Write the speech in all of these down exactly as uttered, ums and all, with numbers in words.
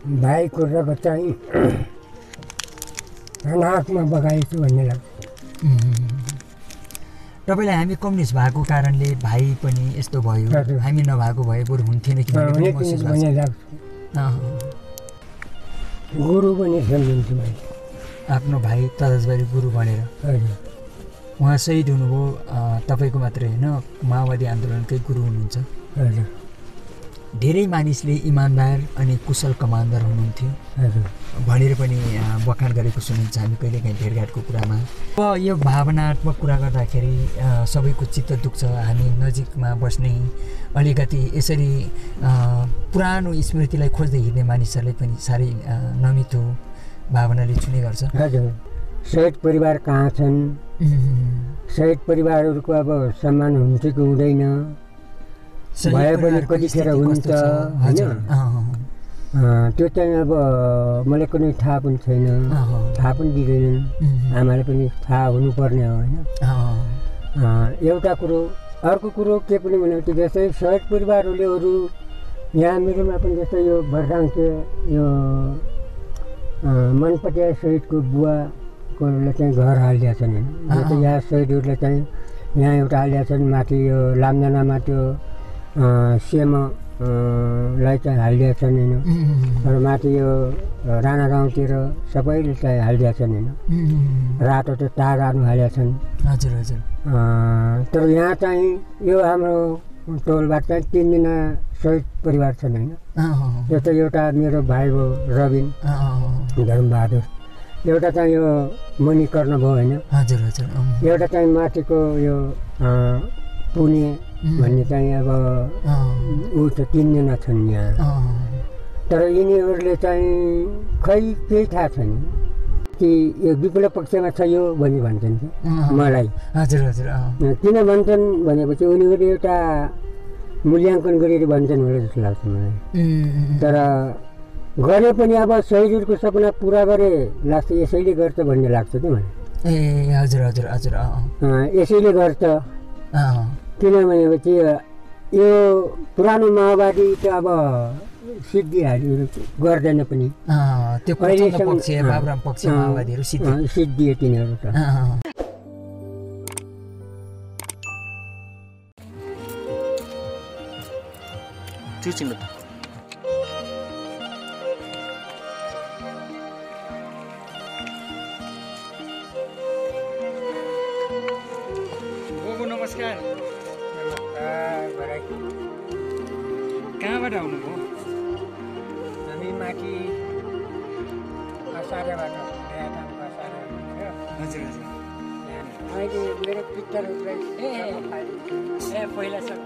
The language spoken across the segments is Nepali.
भाइको रगत चाहिँ नाकमा बगाएछु भन्ने लाग्छ। तपाईँलाई हामी कम्युनिस्ट भएको कारणले भाइ पनि यस्तो भयो, हामी नभएको भए बरु हुन्थेन कि भन्ने महसुस लाग्छ। गुरु पनि सम्झिन्छु मैले आफ्नो भाइ तजबारी गुरु भनेर। उहाँ शहीद हुनुभयो, तपाईँको मात्रै होइन माओवादी आन्दोलनकै गुरु हुनुहुन्छ। धेरै मानिसले इमान्दार अनि कुशल कमान्डर हुनुहुन्थ्यो भनेर पनि बखान गरेको सुनिन्छ हामी कहिलेकाहीँ भेटघाटको कुरामा। अब यो भावनात्मक कुरा गर्दाखेरि सबैको चित्त दुख्छ। हामी नजिकमा बस्ने अलिकति यसरी पुरानो स्मृतिलाई खोज्दै हिँड्ने मानिसहरूले पनि साह्रै नमिठो भावनाले छुने गर्छ। हजुर, शहीद परिवार कहाँ छन्? शहीद परिवारहरूको अब सम्मान हुन्छ कि हुँदैन, भए पनि कतिखेर हुन्छ होइन, त्यो चाहिँ अब मलाई कुनै थाहा पनि छैन, थाहा पनि दिँदैनन्। आमाले पनि थाहा हुनुपर्ने हो होइन। एउटा कुरो। अर्को कुरो के पनि भनेको जस्तै शहीद परिवारहरूले अरू यहाँ मेरोमा पनि जस्तै यो भरदाङके यो मनपटिया शहीदको बुवाकोले चाहिँ घर हालिदिएका छन् होइन। जस्तै यहाँ शहीदहरूले चाहिँ यहाँ एउटा हालिदिएका छन्, माथि यो लामजनामा त्यो सेमलाई चाहिँ हालिदिएका छन् होइन। र माथि यो राणा गाउँतिर सबैले चाहिँ हालिदिएका छन् होइन। रातो त्यो तारहरू हालेका छन्। हजुर हजुर। तर यहाँ चाहिँ यो हाम्रो टोलबाट चाहिँ तिनजना शहीद परिवार छन् होइन। जस्तै एउटा मेरो भाइ भयो रबिन धर्मबहादुर, एउटा चाहिँ यो मणिकर्ण भयो होइन। हजुर हजुर। एउटा चाहिँ माथिको यो पुणे भन्ने चाहिँ अब ऊ त तिनजना छन् यहाँ। तर यिनीहरूले चाहिँ खै केही थाहा छैन कि यो विप्लव पक्षमा छ यो भनी भन्छन् कि मलाई। हजुर हजुर। किन भन्छन् भनेपछि उनीहरूले एउटा मूल्याङ्कन गरेर भन्छन् होला जस्तो लाग्छ मलाई। तर गरे पनि अब शहीदहरूको सपना पुरा गरे लाग्छ, यसैले गर्छ भन्ने लाग्छ कि मलाई। ए हजुर हजुर हजुर। यसैले गर्छ किनभनेपछि यो पुरानो माओवादी त अब सिद्धिहरू गर्दैन पनि। त्यो पक्ष बाबुराम पक्ष माओवादीहरू सिद्धि सिद्धिए तिनीहरू त। नमस्कार। कहाँबाट आउनुभयो? हामी माथि असारेबाट। हजुर हजुर। अहिले मेरो पिक्चरहरूलाई ए ए पहिला सब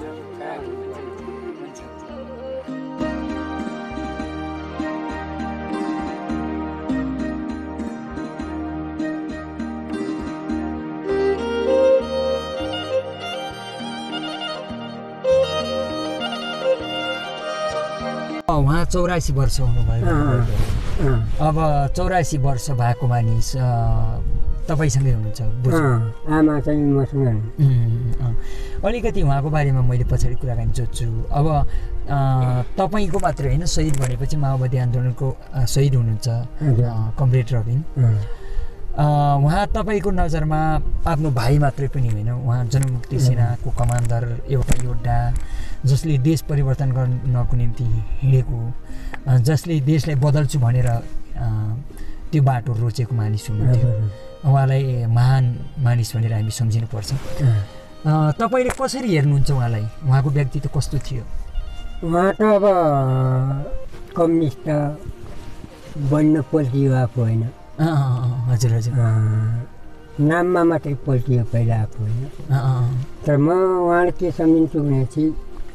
उहाँ चौरासी वर्ष हुनुभयो। अब चौरासी वर्ष भएको मानिस तपाईँसँगै हुनुहुन्छ? आमा चाहिँ मसँग। अलिकति उहाँको बारेमा मैले पछाडि कुराकानी जोड्छु। अब तपाईँको मात्रै होइन, शहीद भनेपछि माओवादी आन्दोलनको शहीद हुनुहुन्छ कमरेड रबिन। उहाँ तपाईँको नजरमा आफ्नो भाइ मात्रै पनि होइन, उहाँ जनमुक्ति सेनाको कमान्डर, एउटा योद्धा जसले देश परिवर्तन गर्नको निम्ति हिँडेको, जसले देशलाई बदल्छु भनेर त्यो बाटो रोचेको मानिस हुनुहुन्थ्यो। उहाँलाई महान मानिस भनेर हामी सम्झिनुपर्छ। तपाईँले कसरी हेर्नुहुन्छ उहाँलाई? उहाँको व्यक्तित्व कस्तो थियो? उहाँ त अब कम्युनिस्ट बन्न पल्टियो आफू होइन। हजुर हजुर। नाममा मात्रै पल्टियो पहिला आफू होइन। तर म उहाँले के सम्झिन्छु भने चाहिँ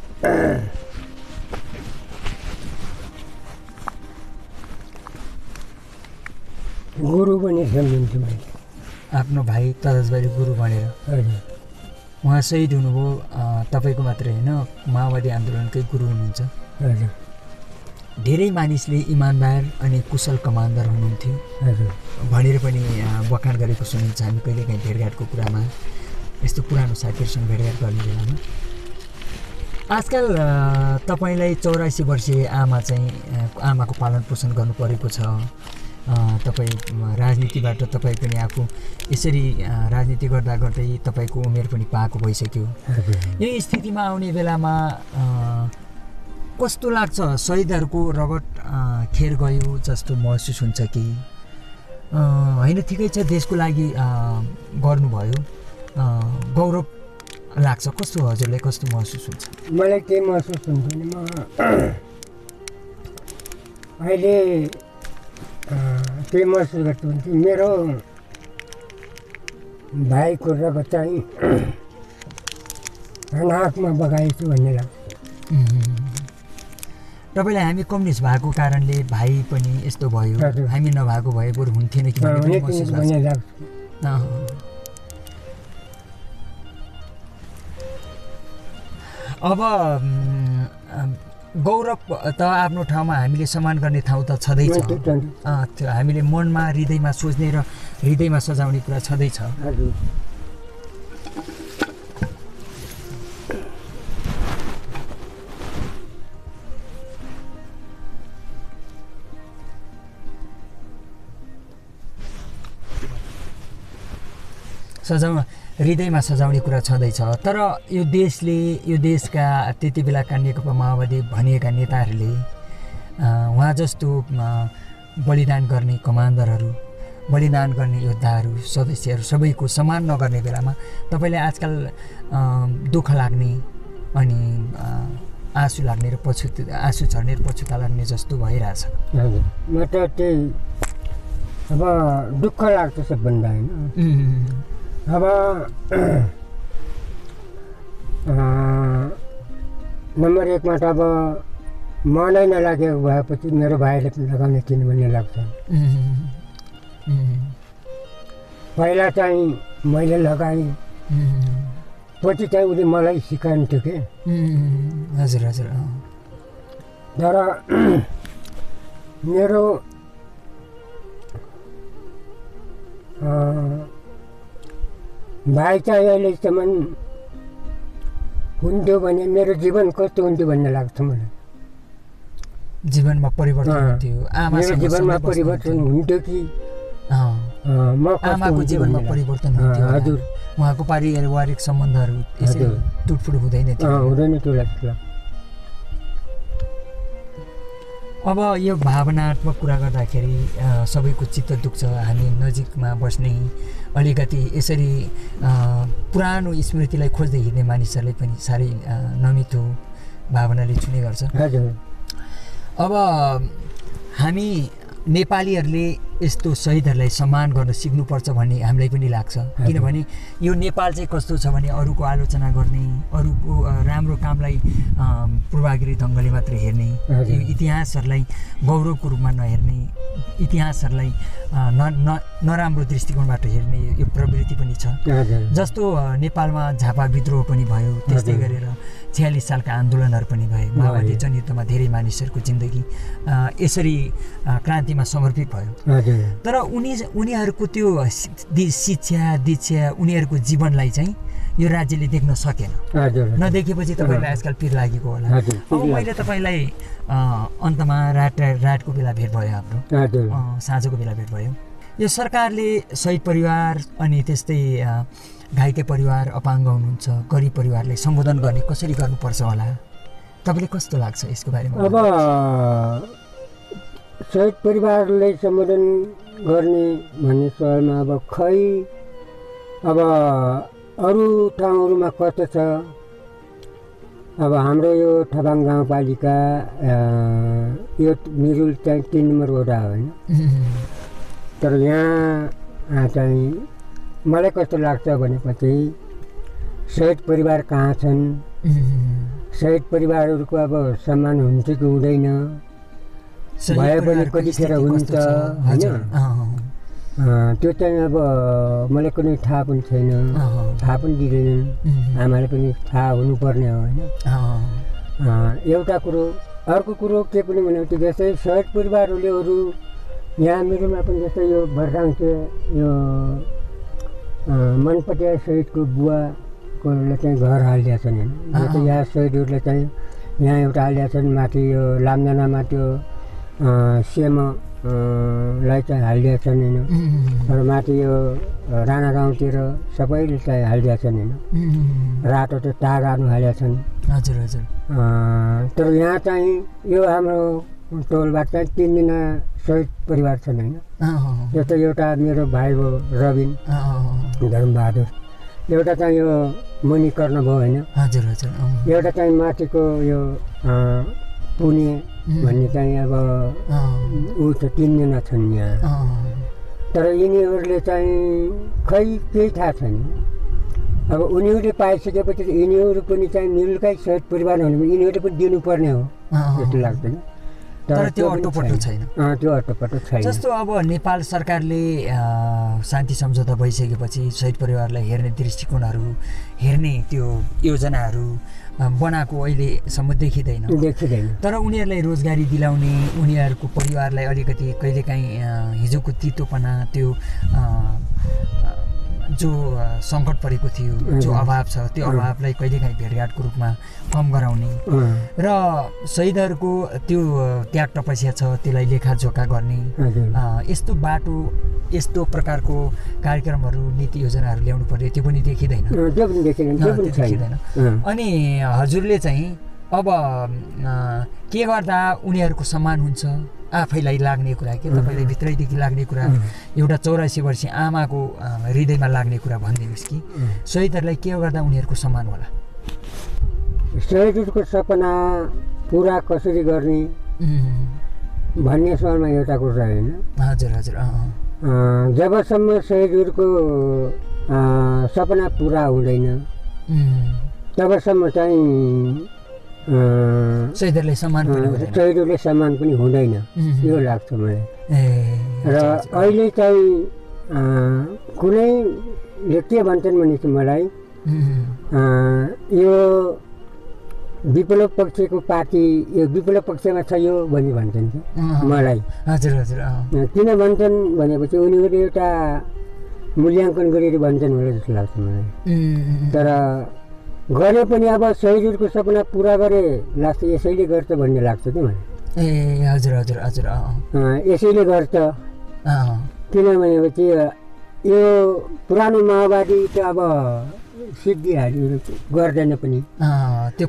गुरु पनि सम्झिन्छु मैले आफ्नो भाइ तजबारी गुरु भनेर। हजुर। उहाँ शहीद हुनुभयो, तपाईँको मात्रै होइन माओवादी आन्दोलनकै गुरु हुनुहुन्छ। हजुर। धेरै मानिसले इमान्दार अनि कुशल कमान्डर हुनुहुन्थ्यो भनेर पनि बखान गरेको सुनिन्छ हामी कहिलेकाहीँ भेटघाटको कुरामा, यस्तो पुरानो साथीहरूसँग भेटघाट गर्ने बेलामा। आजकल अ, तपाईँलाई चौरासी वर्षीय आमा चाहिँ अ, आमाको पालन पोषण गर्नु परेको छ। अ, तपाईँ म, राजनीतिबाट तपाईँ पनि आफू यसरी अ, राजनीति गर्दा गर्दै तपाईँको उमेर पनि पाएको भइसक्यो। यो स्थितिमा आउने बेलामा अ, कस्तो लाग्छ? शहीदहरूको रगत अ, खेर गयो जस्तो महसुस हुन्छ कि अ, होइन ठिकै छ देशको लागि अ, गर्नुभयो, अ, गौरव लाग्छ? कस्तो हजुरलाई कस्तो महसुस हुन्छ? मलाई के महसुस हुन्छ भने म अहिले अ, के महसुस गर्छु भने चाहिँ मेरो भाइको रगत चाहिँ नाकमा बगाएछु भन्ने लाग्छ। तपाईँलाई हामी कम्युनिस्ट भएको कारणले भाइ पनि यस्तो भयो, हजुर। हामी नभएको भए बरु हुन्थेन कि भन्ने पनि महसुस लाग्छ। भन्ने लाग्छ। अँ। अब उम्, अम्, गौरव त आफ्नो ठाउँमा हामीले सम्मान गर्ने ठाउँ त छँदैछ। अँ, त्यो हामीले मनमा हृदयमा सोच्ने र हृदयमा सजाउने कुरा छँदैछ। हजुर। सजाउ हृदयमा सजाउने कुरा छँदैछ। तर यो देशले यो देशका त्यति बेलाका नेकपा माओवादी भनिएका नेताहरूले अ, उहाँ जस्तो अ, बलिदान गर्ने कमान्डरहरू, बलिदान गर्ने योद्धाहरू, सदस्यहरू सबैको सम्मान नगर्ने बेलामा तपाईँलाई आजकल अ, दुःख लाग्ने अनि अ, आँसु लाग्ने र पछुत आँसु झर्ने र पछुता लाग्ने जस्तो भइरहेछ। हजुर। म त त्यही अब दुःख लाग्छ सबभन्दा होइन। उम्, अब अ, नम्बर एकमा त अब मनै नलागेको भएपछि मेरो भाइले लगाउने किन भन्ने लाग्छ। उम्, उम्, पहिला चाहिँ मैले लगाएँ, उम्, पछि चाहिँ उसले मलाई सिकाउँथ्यो कि। उम्, हजुर हजुर अँ। तर मेरो अ, भाइ चाहिँ अहिलेसम्म हुन्थ्यो भने मेरो जीवन कस्तो हुन्थ्यो भन्ने लाग्छ मलाई। जीवनमा परिवर्तन अँ, हुन्थ्यो, मेरो आमासँग जीवनमा सँगै परिवर्तन बस्नुहुन्थ्यो। हुन्थ्यो कि अँ, अ, म कस्तो आमाको हुन्थ्यो जीवनमा भन्ने परिवर्तन लाग्छ। हुन्थ्यो अँ, होला। हजुर। उहाँको पारिवारिक सम्बन्धहरू यसरी हजुर। टुटफुट हुँदैन थियो। अँ, हुँदैन त्यो लाग्छ। अब यो भावनात्मक कुरा गर्दाखेरि अ, सबैको चित्त दुख्छ। हामी नजिकमा बस्ने अलिकति यसरी अ, पुरानो स्मृतिलाई खोज्दै हिँड्ने मानिसहरूलाई पनि साह्रै अ, नमिठो भावनाले छुने गर्छ। हजुर। अब हामी नेपालीहरूले यस्तो शहीदहरूलाई सम्मान गर्न सिक्नुपर्छ भन्ने हामीलाई पनि लाग्छ। किनभने यो नेपाल चाहिँ कस्तो छ भने अरूको आलोचना गर्ने, अरूको अ, राम्रो कामलाई अ, पूर्वाग्रही ढङ्गले मात्र हेर्ने, हजुर। यो इतिहासहरूलाई गौरवको रूपमा नहेर्ने, इतिहासहरूलाई अ, न न नराम्रो दृष्टिकोणबाट हेर्ने यो प्रवृत्ति पनि छ। हजुर। जस्तो अ, नेपालमा झापा विद्रोह पनि भयो, त्यस्तै हजुर। गरेर छयालिस सालका आन्दोलनहरू पनि भए। माओवादी भए। जनयुद्धमा धेरै मानिसहरूको जिन्दगी अ, यसरी अ, क्रान्तिमा समर्पित भयो। हजुर। तर उनी उनीहरूको त्यो शि- दि- शिक्षा दीक्षा उनीहरूको जीवनलाई चाहिँ यो राज्यले देख्न सकेन। हजुर। नदेखेपछि तपाईँलाई आजकल पिर लागेको होला। हजुर, अब पिर मैले तपाईँलाई अ, अन्तमा रात रातको बेला भेट भयो हाम्रो, हजुर। अ, साँझको बेला भेट भयो। यो सरकारले शहीद परिवार अनि त्यस्तै अ, घाइते परिवार, अपाङ्ग हुनुहुन्छ, गरिब परिवारलाई सम्बोधन गर्ने कसरी गर्नुपर्छ होला? तपाईँलाई कस्तो लाग्छ यसको बारेमा? अब शहीद परिवारलाई सम्बोधन गर्ने भन्ने सवालमा अब खै अब अरू ठाउँहरूमा कस्तो छ। अब हाम्रो यो ठबाङ गाउँपालिका अ, यो मिरुल चाहिँ तिन नम्बर वडा होइन। तर यहाँ चाहिँ मलाई कस्तो लाग्छ भनेपछि शहीद परिवार कहाँ छन्, शहीद परिवारहरूको अब सम्मान हुन्छ कि हुँदैन, शहीद भए पनि परिवारको कतिखेर स्थिति हुन्छ कस्तो छ? हजुर। होइन। अँ, अँ, त्यो चाहिँ अब मलाई कुनै थाहा पनि छैन, अँ, थाहा पनि दिँदैनन्। अँ, आमाले पनि थाहा हुनुपर्ने हो होइन। अँ, अँ, एउटा कुरो। अर्को कुरो के पनि भनेपछि जस्तै शहीद परिवारहरूले अरू यहाँ मेरोमा पनि जस्तै यो भरराङके यो अँ, मनपटिया शहीदको बुवा शहीदकोले चाहिँ घर हालिदिएका छन् होइन यो त यहाँ शहीदहरूले चाहिँ यहाँ एउटा हालिदिएका छन् माथि यो लामजनामा त्यो सेमलाई चाहिँ हालिदिएका छन् होइन र माथि यो राणा गाउँतिर सबैले चाहिँ हालिदिएका छन् होइन रातो त्यो तारहरू हालेका छन् हजुर हजुर तर यहाँ चाहिँ यो हाम्रो टोलबाट चाहिँ तिनजना शहीद परिवार छन् होइन यो त एउटा मेरो भाइ भयो रबिन धर्मबहादुर एउटा चाहिँ यो मणिकर्ण भयो होइन हजुर हजुर एउटा चाहिँ माथिको यो पुणे भन्ने चाहिँ अब ऊ त तिनजना छन् यहाँ तर यिनीहरूले चाहिँ खै केही थाहा छैन अब उनीहरूले पाइसकेपछि यिनीहरू पनि चाहिँ मिलकै शहीद परिवार हुनु यिनीहरूले पनि दिनुपर्ने हो जस्तो लाग्दैन तर त्यो अटोपटो छैन त्यो अटोपटो छैन जस्तो अब नेपाल सरकारले शान्ति सम्झौता भइसकेपछि शहीद परिवारलाई हेर्ने दृष्टिकोणहरू हेर्ने त्यो योजनाहरू बनाएको अहिलेसम्म देखिँदैन देखिँदैन तर उनीहरूलाई रोजगारी दिलाउने उनीहरूको परिवारलाई अलिकति कहिलेकाहीँ हिजोको तितोपना त्यो जो सङ्कट परेको थियो जो अभाव छ त्यो अभावलाई कहिलेकाहीँ भेटघाटको रूपमा कम गराउने र शहीदहरूको त्यो त्याग तपस्या छ त्यसलाई लेखाजोखा गर्ने यस्तो बाटो यस्तो प्रकारको कार्यक्रमहरू नीति योजनाहरू ल्याउनु पर्यो त्यो पनि देखिँदैन देखिँदैन अनि हजुरले चाहिँ अब के गर्दा उनीहरूको सम्मान हुन्छ आफैलाई लाग्ने कुरा के तपाईँलाई भित्रैदेखि लाग्ने कुरा एउटा चौरासी वर्षीय आमाको हृदयमा लाग्ने कुरा भनिदिनुहोस् कि शहीदहरूलाई के गर्दा उनीहरूको सम्मान होला शहीदहरूको सपना पुरा कसरी गर्ने भन्ने सवालमा एउटा कुरा होइन हजुर हजुर जबसम्म शहीदहरूको सपना पुरा हुँदैन तबसम्म चाहिँ शहीदहरूले सम्मान शहीदहरूले सम्मान पनि हुँदैन यो लाग्छ मलाई र अहिले चाहिँ कुनैले के भन्छन् भने चाहिँ मलाई यो विप्लव पक्षको पार्टी यो विप्लव पक्षमा छ यो भन्ने भन्छन् कि मलाई हजुर हजुर किन भन्छन् भनेपछि उनीहरूले एउटा मूल्याङ्कन गरेर भन्छन् होला जस्तो लाग्छ मलाई तर गरे पनि अब शहीदहरूको सपना पुरा गरे लाग्छ यसैले गर्छ भन्ने लाग्छ कि मलाई ए हजुर हजुर हजुर यसैले गर्छ किनभनेपछि यो पुरानो माओवादी त अब सिद्धिहाल्यो गर्दैन पनि त्यो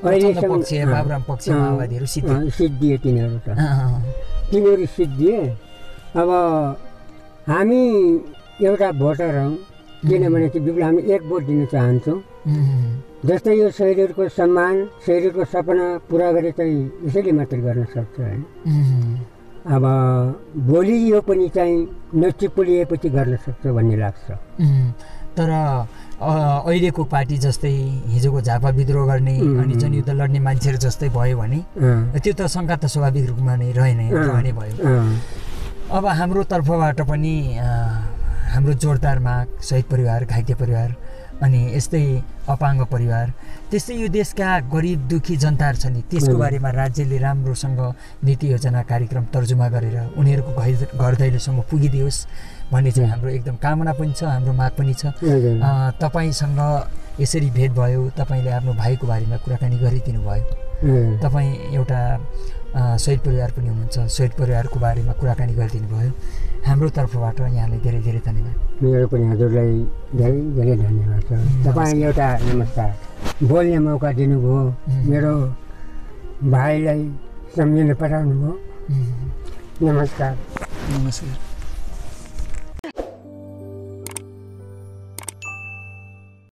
सिद्धिए तिनीहरू त तिनीहरू सिद्धिए अब हामी एउटा भोटर हौँ किनभने चाहिँ हामी एक भोट दिन चाहन्छौँ जस्तै यो शहीदहरूको सम्मान शहीदहरूको सपना पुरा गरे चाहिँ यसैले मात्र गर्न सक्छ होइन अब भोलि यो पनि चाहिँ नचिपुलिएपछि गर्न सक्छ भन्ने लाग्छ तर अहिलेको पार्टी जस्तै हिजोको झापा विद्रोह गर्ने अनि जनयुद्ध लड्ने मान्छेहरू जस्तै भयो भने त्यो त शङ्का त स्वाभाविक रूपमा नै रहेन रहने भयो अब हाम्रो तर्फबाट पनि हाम्रो जोरदार माग शहीद परिवार घाइते परिवार अनि यस्तै अपाङ्ग परिवार त्यस्तै यो देशका गरिब दुखी जनताहरू छ नि त्यसको बारेमा राज्यले राम्रोसँग नीति योजना कार्यक्रम तर्जुमा गरेर उनीहरूको घर दैलोसम्म पुगिदियोस् भन्ने चाहिँ हाम्रो एकदम कामना पनि छ हाम्रो माग पनि छ तपाईँसँग यसरी भेट भयो तपाईँले आफ्नो भाइको बारेमा कुराकानी गरिदिनु भयो तपाईँ एउटा शहीद परिवार पनि हुनुहुन्छ शहीद परिवारको बारेमा कुराकानी गरिदिनु भयो हाम्रो तर्फबाट यहाँलाई धेरै धेरै धन्यवाद मेरो पनि हजुरलाई धेरै धेरै धन्यवाद छ तपाईँ एउटा नमस्कार बोल्ने मौका दिनुभयो मेरो भाइलाई सम्झिन पठाउनु भयो नमस्कार नमस्कार